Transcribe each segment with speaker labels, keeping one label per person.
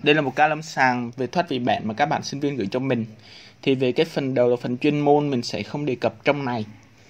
Speaker 1: Đây là một ca lâm sàng về thoát vị bệnh mà các bạn sinh viên gửi cho mình. Thì về cái phần đầu là phần chuyên môn mình sẽ không đề cập trong này.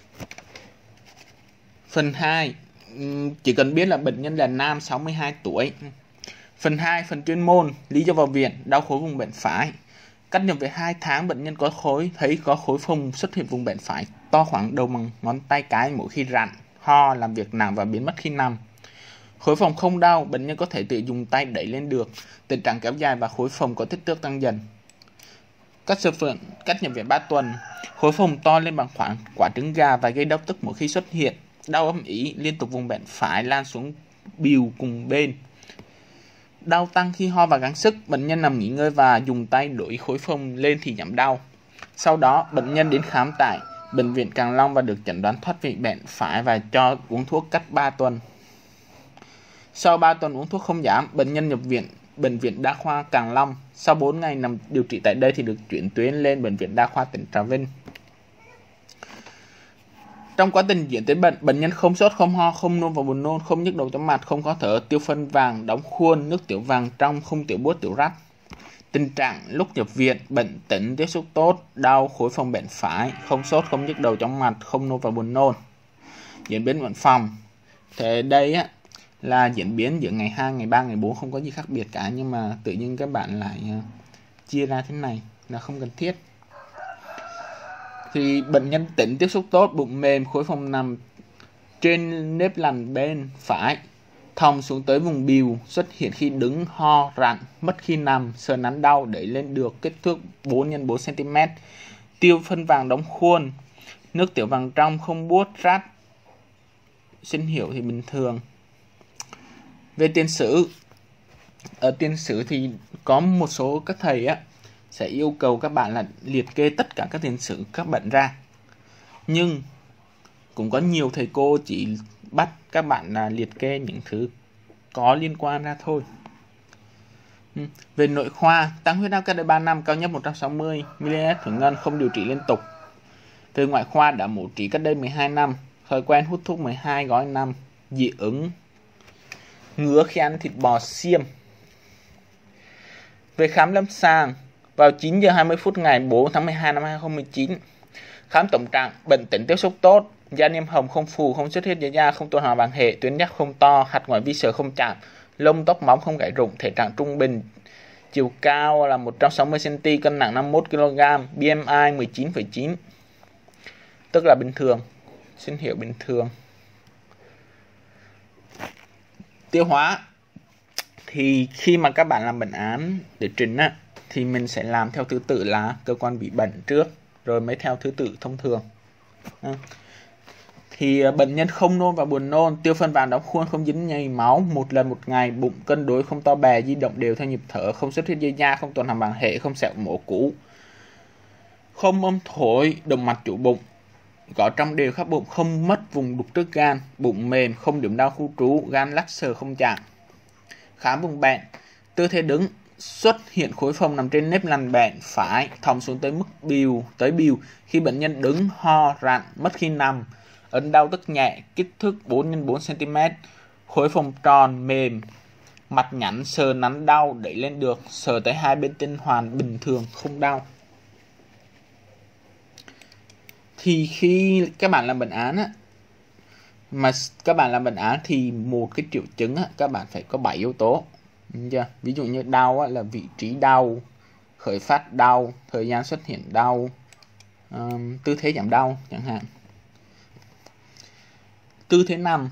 Speaker 1: Phần 2, chỉ cần biết là bệnh nhân là nam 62 tuổi. Phần 2, phần chuyên môn, lý do vào viện, đau khối vùng bệnh phải. Cắt nhập về 2 tháng, bệnh nhân thấy có khối phồng xuất hiện vùng bệnh phải to khoảng đầu ngón tay cái mỗi khi rặn, ho, làm việc nặng và biến mất khi nằm. Khối phồng không đau, bệnh nhân có thể tự dùng tay đẩy lên được. Tình trạng kéo dài và khối phồng có kích thước tăng dần. Cắt sơ phượng, cắt nhập viện 3 tuần. Khối phồng to lên bằng khoảng quả trứng gà và gây đau tức mỗi khi xuất hiện. Đau âm ỉ liên tục vùng bệnh phải lan xuống bìu cùng bên. Đau tăng khi ho và gắng sức, bệnh nhân nằm nghỉ ngơi và dùng tay đẩy khối phồng lên thì giảm đau. Sau đó, bệnh nhân đến khám tại Bệnh viện Càng Long và được chẩn đoán thoát vị bệnh phải và cho uống thuốc cắt 3 tuần. Sau 3 tuần uống thuốc không giảm, bệnh nhân nhập viện Bệnh viện Đa khoa Càng Long. Sau 4 ngày nằm điều trị tại đây thì được chuyển tuyến lên Bệnh viện Đa khoa tỉnh Trà Vinh. Trong quá trình diễn tiến bệnh, bệnh nhân không sốt, không ho, không nôn và buồn nôn, không nhức đầu chóng mặt, không khó thở, tiêu phân vàng, đóng khuôn, nước tiểu vàng trong, không tiểu buốt, tiểu rắt. Tình trạng lúc nhập viện, bệnh tĩnh, tiếp xúc tốt, đau khối phồng bệnh phải, không sốt, không nhức đầu chóng mặt, không nôn và buồn nôn. Diễn biến bệnh phòng. Thế đây là diễn biến giữa ngày 2, ngày 3, ngày 4 không có gì khác biệt cả, nhưng mà tự nhiên các bạn lại chia ra thế này là không cần thiết. Thì bệnh nhân tĩnh, tiếp xúc tốt, bụng mềm, khối phồng nằm trên nếp lằn bên phải, thòng xuống tới vùng bìu, xuất hiện khi đứng, ho, rặn, mất khi nằm, sờ nắn đau, đẩy lên được, kích thước 4 x 4 cm, tiêu phân vàng đóng khuôn, nước tiểu vàng trong, không buốt, rát, sinh hiệu thì bình thường. Về tiền sử, ở tiền sử thì có một số các thầy sẽ yêu cầu các bạn là liệt kê tất cả các tiền sử các bệnh ra. Nhưng cũng có nhiều thầy cô chỉ bắt các bạn là liệt kê những thứ có liên quan ra thôi. Về nội khoa, tăng huyết áp cách đây 3 năm, cao nhất 160 mm/ngân, không điều trị liên tục. Về ngoại khoa, đã mổ trĩ cách đây 12 năm, khởi quen hút thuốc 12 gói năm, dị ứng, ngứa khi ăn thịt bò xiêm. Về khám lâm sàng, vào 9 giờ 20 phút ngày 4 tháng 12 năm 2019, khám tổng trạng, bệnh tĩnh, tiếp xúc tốt, da niêm hồng, không phù, không xuất huyết dưới da, không tuần hoàn bàng hệ, tuyến giáp không to, hạt ngoài vi sờ không chạm, lông tóc móng không gãy rụng, thể trạng trung bình, chiều cao là 160 cm, cân nặng 51 kg, BMI 19,9, tức là bình thường, sinh hiệu bình thường. Tiêu hóa, thì khi mà các bạn làm bệnh án để trình thì mình sẽ làm theo thứ tự là cơ quan bị bệnh trước, rồi mới theo thứ tự thông thường. Thì bệnh nhân không nôn và buồn nôn, tiêu phân vàng đóng khuôn, không dính nhầy máu, 1 lần 1 ngày, bụng cân đối, không to bè, di động đều theo nhịp thở, không xuất huyết dưới da, không tuần hoàn bàng hệ, không sẹo mổ cũ, không âm thổi, động mạch chủ bụng, có trong đều khắp bụng, không mất vùng đục trước gan, bụng mềm, không điểm đau khu trú, gan lắc sờ không chạm. Khám vùng bệnh, tư thế đứng, xuất hiện khối phồng nằm trên nếp lằn bệnh phải, thòng xuống tới tới bìu khi bệnh nhân đứng, ho, rặn, mất khi nằm, ấn đau tức nhẹ, kích thước 4 x 4 cm, khối phồng tròn, mềm, mặt nhẵn, sờ nắn đau, đẩy lên được, sờ tới hai bên tinh hoàn bình thường, không đau. Thì khi các bạn làm bệnh án thì một cái triệu chứng các bạn phải có 7 yếu tố. Ví dụ như đau là vị trí đau, khởi phát đau, thời gian xuất hiện đau, tư thế giảm đau chẳng hạn. Tư thế nằm,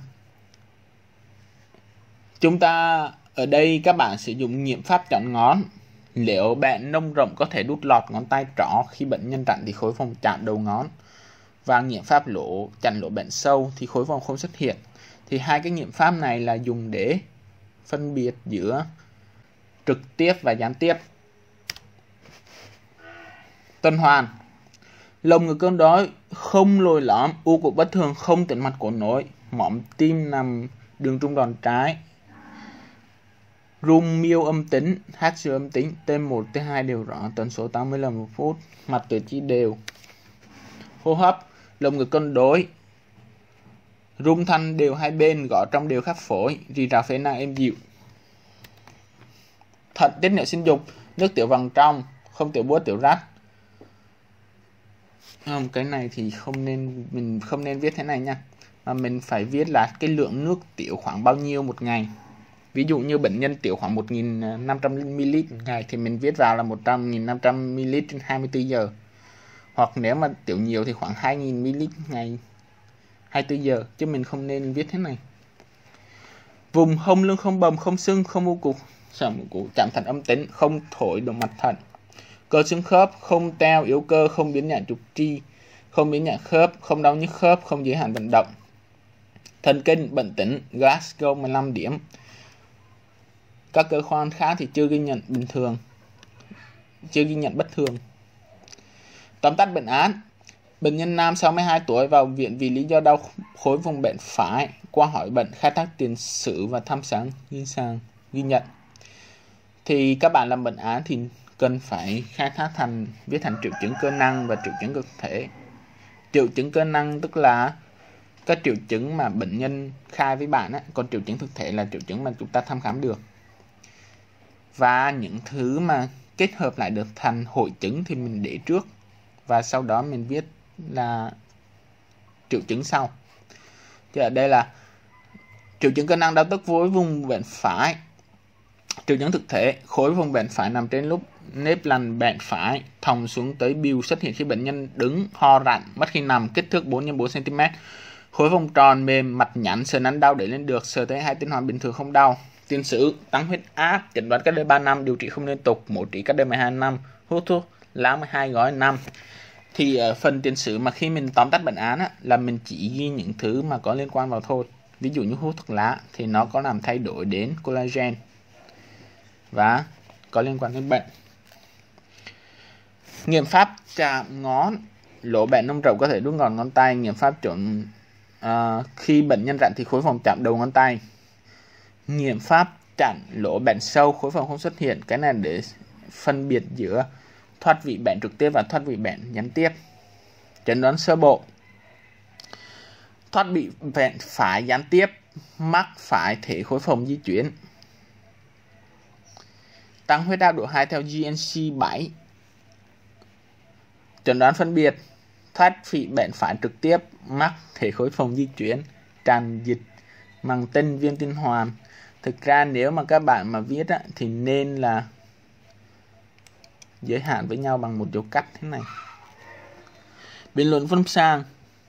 Speaker 1: chúng ta ở đây các bạn sử dụng nghiệm pháp chọn ngón. Nếu bệnh nông rộng có thể đút lọt ngón tay trỏ, khi bệnh nhân rặn thì khối phồng chạm đầu ngón. Và nghiệm pháp chặn lỗ bệnh sâu thì khối phồng không xuất hiện. Thì hai cái nghiệm pháp này là dùng để phân biệt giữa trực tiếp và gián tiếp. Tuần hoàn, lồng ngực cân đối, không lồi lõm, u cục bất thường, không tĩnh mạch cổ nối, mỏm tim nằm đường trung đòn trái, rung miêu âm tính, hát siêu âm tính, T1, T2 đều rõ, tần số 80 lần một phút, mạch tử chi đều. Hô hấp, lồng ngực cân đối, rung thanh đều hai bên, gõ trong đều khắp phổi, rì rào phế nang êm dịu. thận, tiết niệu sinh dục, nước tiểu vàng trong, không tiểu buốt, tiểu rắt. Không, cái này thì mình không nên viết thế này nha, mà mình phải viết là cái lượng nước tiểu khoảng bao nhiêu một ngày. Ví dụ như bệnh nhân tiểu khoảng 1.500ml một ngày thì mình viết vào là 100.500ml trên 24 giờ. Hoặc nếu mà tiểu nhiều thì khoảng 2.000ml ngày 24 giờ, chứ mình không nên viết thế này. Vùng hông lưng không bầm, không sưng, không u cục, chạm thận âm tính, không thổi động mạch thận. Cơ xương khớp, không teo yếu cơ, không biến dạng trục tri, không biến dạng khớp, không đau nhức khớp, không giới hạn vận động. Thần kinh bệnh tĩnh, Glasgow 15 điểm. Các cơ quan khác thì chưa ghi nhận bình thường, chưa ghi nhận bất thường. Tóm tắt bệnh án: bệnh nhân nam 62 tuổi vào viện vì lý do đau khối vùng bẹn phải. Qua hỏi bệnh, khai thác tiền sử và thăm khám ghi nhận. Thì các bạn làm bệnh án thì cần phải khai thác viết thành triệu chứng cơ năng và triệu chứng thực thể. Triệu chứng cơ năng tức là các triệu chứng mà bệnh nhân khai với bạn á, còn triệu chứng thực thể là triệu chứng mà chúng ta thăm khám được. Và những thứ mà kết hợp lại được thành hội chứng thì mình để trước, và sau đó mình viết là triệu chứng sau. Thì ở đây là triệu chứng cơ năng đau tức với vùng bẹn phải. Triệu chứng thực thể: khối vùng bẹn phải nằm trên lúc nếp lằn bẹn phải, thòng xuống tới bìu, xuất hiện khi bệnh nhân đứng, ho rặn, mất khi nằm, kích thước 4x4 cm. Khối vùng tròn mềm, mặt nhẵn, sờ nắn đau đẩy lên được, sờ thấy hai tinh hoàn bình thường không đau. Tiền sử: tăng huyết áp, chẩn đoán cách đây 3 năm, điều trị không liên tục, mổ trĩ cách đây 12 năm, hút thuốc lá 12 gói năm. Thì ở phần tiền sử mà khi mình tóm tắt bệnh án á, là mình chỉ ghi những thứ mà có liên quan vào thôi. Ví dụ như hút thuốc lá thì nó có làm thay đổi đến collagen và có liên quan đến bệnh. Nghiệm pháp chạm ngón, lỗ bẹn nông rộng có thể đút ngón ngón tay. Nghiệm pháp chọn khi bệnh nhân rặn thì khối phòng chạm đầu ngón tay. Nghiệm pháp chặn lỗ bẹn sâu, khối phòng không xuất hiện. Cái này để phân biệt giữa thoát vị bẹn trực tiếp và thoát vị bẹn gián tiếp. Chẩn đoán sơ bộ: thoát vị bẹn phải gián tiếp, mắc phải thể khối phòng di chuyển. Tăng huyết áp độ 2 theo GNC 7. Chẩn đoán phân biệt: thoát vị bẹn phải trực tiếp, mắc thể khối phòng di chuyển, tràn dịch màng tinh, viêm tinh hoàn. Thực ra nếu mà các bạn mà viết á, thì nên là giới hạn với nhau bằng một dấu cách thế này. Biện luận lâm sàng: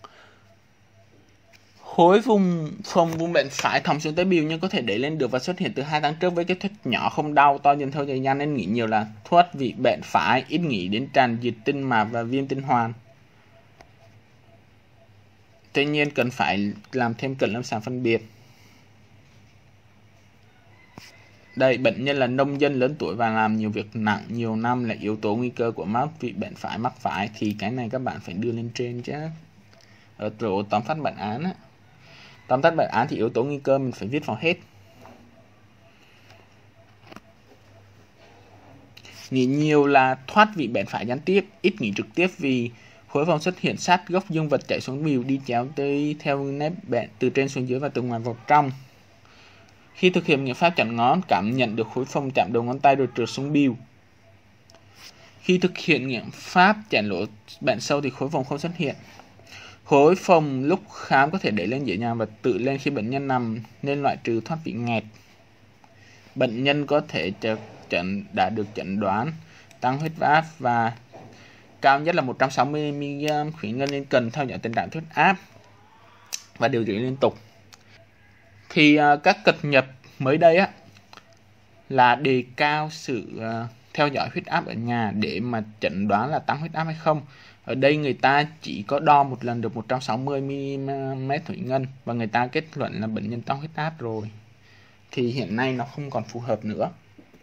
Speaker 1: khối vùng bẹn phải thòng xuống tới bìu nhưng có thể đẩy lên được và xuất hiện từ 2 tháng trước với kích thước nhỏ, không đau, to dần theo thời gian nên nghĩ nhiều là thoát vị bẹn phải, ít nghĩ đến tràn dịch tinh mạc và viêm tinh hoàn. Tuy nhiên cần phải làm thêm cận lâm sàng phân biệt. Đây, bệnh nhân là nông dân lớn tuổi và làm nhiều việc nặng nhiều năm là yếu tố nguy cơ của mắc vị bẹn phải mắc phải, thì cái này các bạn phải đưa lên trên chứ. Ở chỗ tóm tắt bệnh án á. Tóm tắt bệnh án thì yếu tố nguy cơ mình phải viết vào hết. Nghĩ nhiều là thoát vị bẹn phải gián tiếp, ít nghĩ trực tiếp vì khối phòng xuất hiện sát gốc dương vật chảy xuống bìu, đi chéo tới theo nếp bẹn từ trên xuống dưới và từ ngoài vào trong. Khi thực hiện nghiệm pháp chặn ngón, cảm nhận được khối phòng chạm đầu ngón tay rồi trượt xuống bìu. Khi thực hiện nghiệm pháp chặn lỗ bẹn sâu thì khối phòng không xuất hiện. Khối phòng lúc khám có thể đẩy lên dễ dàng và tự lên khi bệnh nhân nằm nên loại trừ thoát vị nghẹt. Bệnh nhân có thể đã được chẩn đoán tăng huyết áp và cao nhất là 160mg thủy ngân nên cần theo dõi tình trạng huyết áp và điều trị liên tục. Thì các cập nhật mới đây á là đề cao sự theo dõi huyết áp ở nhà để mà chẩn đoán là tăng huyết áp hay không. Ở đây người ta chỉ có đo một lần được 160mg thủy ngân và người ta kết luận là bệnh nhân tăng huyết áp rồi. Thì hiện nay nó không còn phù hợp nữa.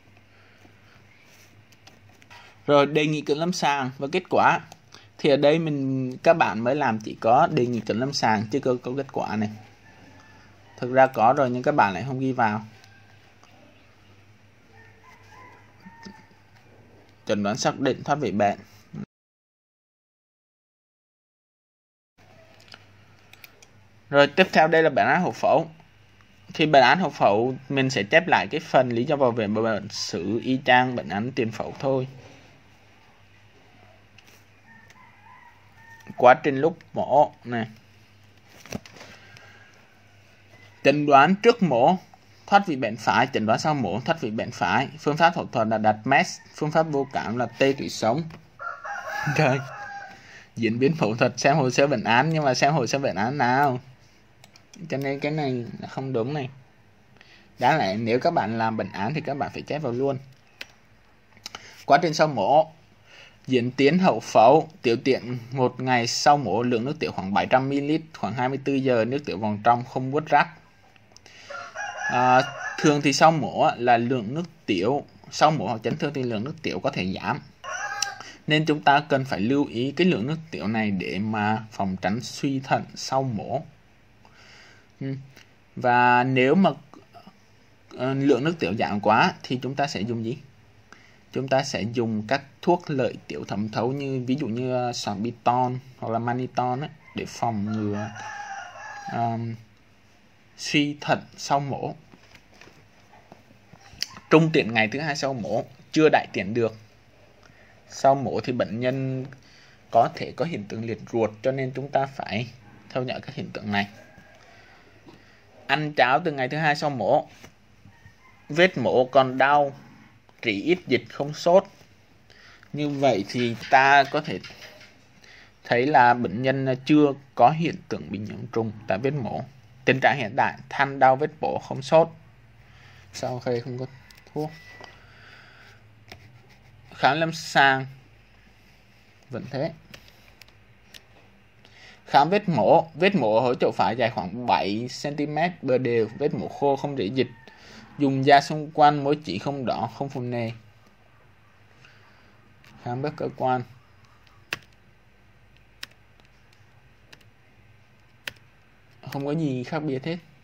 Speaker 1: Rồi đề nghị cận lâm sàng và kết quả. Thì ở đây các bạn mới làm chỉ có đề nghị cận lâm sàng chứ có kết quả này. Thực ra có rồi nhưng các bạn lại không ghi vào. Chẩn đoán xác định thoát vị bẹn. Rồi tiếp theo đây là bản án hậu phẫu. Thì bệnh án hậu phẫu mình sẽ chép lại cái phần lý do vào viện và bệnh sử y chang bệnh án tiền phẫu thôi. Quá trình lúc mổ này. Chẩn đoán trước mổ, thoát vị bệnh phải. Chẩn đoán sau mổ, thoát vị bệnh phải. Phương pháp phẫu thuật là đặt mesh. Phương pháp vô cảm là tê tủy sống. Rồi, diễn biến phẫu thuật xem hồ sơ bệnh án, nhưng mà xem hồ sơ bệnh án nào, cho nên cái này là không đúng này. Đáng lẽ nếu các bạn làm bệnh án thì các bạn phải chép vào luôn. Quá trình sau mổ, diễn tiến hậu phẫu, tiểu tiện một ngày sau mổ, lượng nước tiểu khoảng 700ml, khoảng 24 giờ, nước tiểu vòng trong, không buốt rắc. Thường thì sau mổ là lượng nước tiểu, sau mổ hoặc chấn thương thì lượng nước tiểu có thể giảm. Nên chúng ta cần phải lưu ý cái lượng nước tiểu này để mà phòng tránh suy thận sau mổ. Và nếu mà lượng nước tiểu giảm quá thì chúng ta sẽ dùng gì? Chúng ta sẽ dùng các thuốc lợi tiểu thẩm thấu, như ví dụ như sorbitol hoặc là mannitol ấy, để phòng ngừa suy thận sau mổ. Trung tiện ngày thứ 2 sau mổ, chưa đại tiện được. Sau mổ thì bệnh nhân có thể có hiện tượng liệt ruột, cho nên chúng ta phải theo dõi các hiện tượng này. Ăn cháo từ ngày thứ 2 sau mổ. Vết mổ còn đau, rỉ ít dịch, không sốt. Như vậy thì ta có thể thấy là bệnh nhân chưa có hiện tượng bị nhiễm trùng tại vết mổ. Tình trạng hiện tại than đau vết mổ, không sốt. Sau khi không có thuốc. Khám lâm sàng vẫn thế. Khám vết mổ ở chỗ phải dài khoảng 7cm, bờ đều, vết mổ khô, không rỉ dịch. Dùng da xung quanh, mối chỉ không đỏ, không phù nề. Khám các cơ quan. Không có gì khác biệt hết.